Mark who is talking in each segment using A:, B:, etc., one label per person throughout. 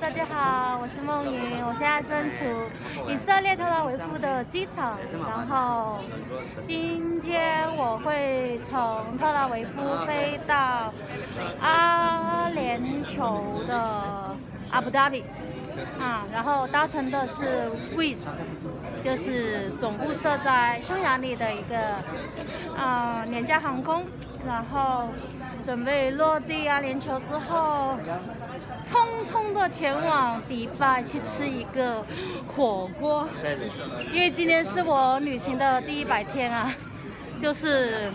A: 大家好，我是梦云，我现在身处以色列特拉维夫的机场，然后今天我会从特拉维夫飞到阿联酋的阿布达比，然后搭乘的是 Wizz， 就是总部设在匈牙利的一个廉价航空，然后准备落地阿联酋之后，匆匆的前往迪拜去吃一个火锅，因为今天是我旅行的第100天啊，就是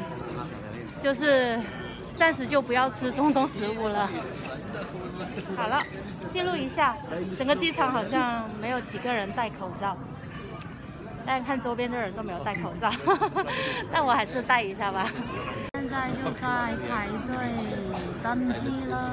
A: 暂时就不要吃中东食物了。好了，记录一下，整个机场好像没有几个人戴口罩，但看周边的人都没有戴口罩，但我还是戴一下吧。现在就在排队登机了。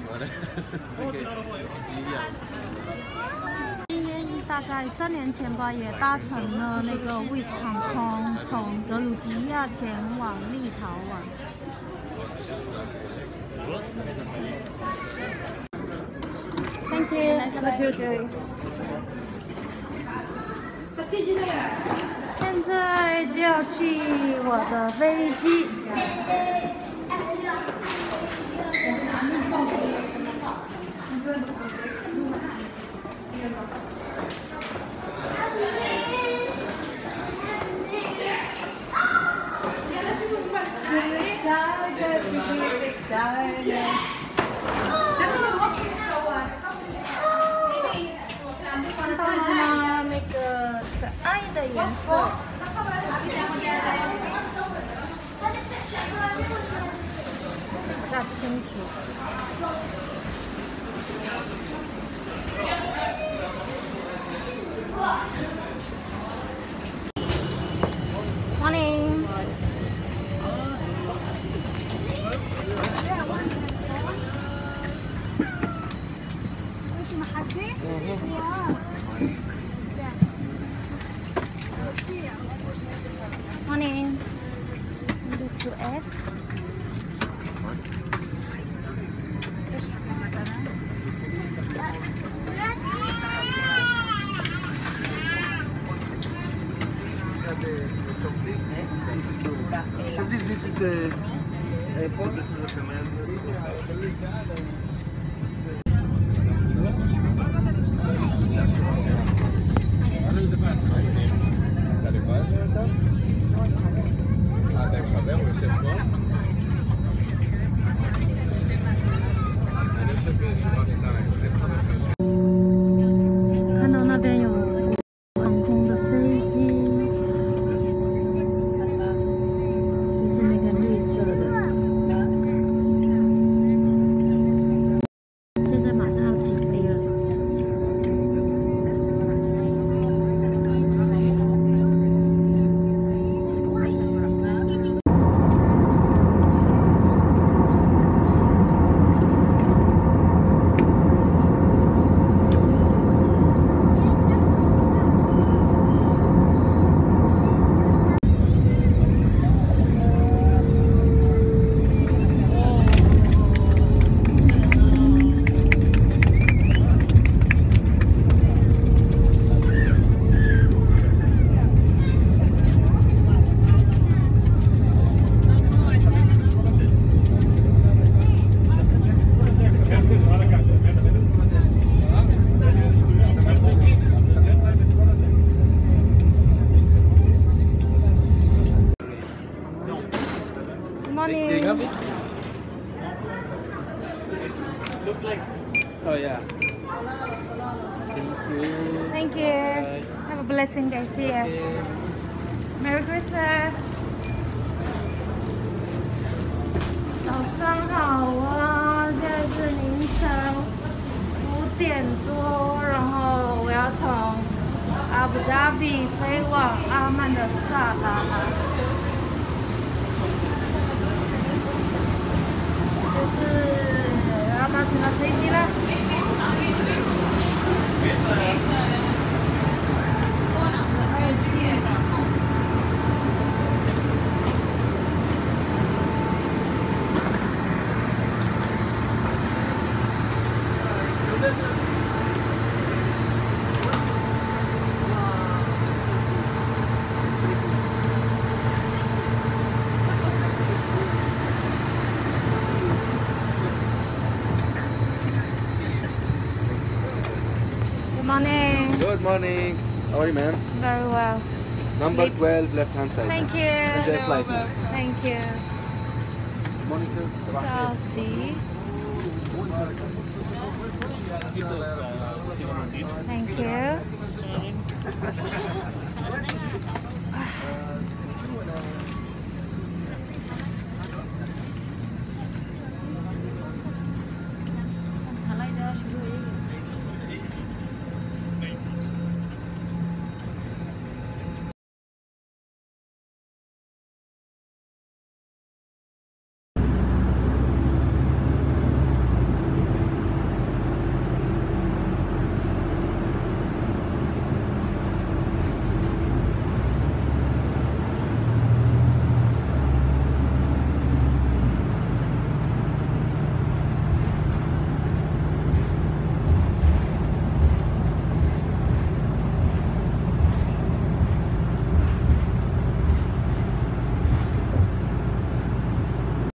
A: 今天大概3年前吧，也搭乘了那个 Wizz 航空从格鲁吉亚前往立陶宛。Thank you. Have a good day. 现在就要去我的飞机。知道吗？那个可爱的颜色。不大清楚。Morning。Morning. To F.
B: This is a airport. This is a command. Style.
A: 看到那边有航空的飞机，就是那个绿色的。现在马上要起飞了。Morning.
C: Oh yeah. Thank you.
A: Thank you. Have a blessing day. See you. Merry Christmas. 早上好啊，现在是凌晨5点多，然后我要从阿布达比飞往阿曼的萨达。要搭乘的飞机了。
C: Good morning. How are you, ma'am?
A: Very well.
C: Number
A: Sleep.
C: 12, left-hand side.
A: Thank you.
C: Enjoy flight.
A: Thank you.
C: Good morning, sir.
A: Saudi. Thank you.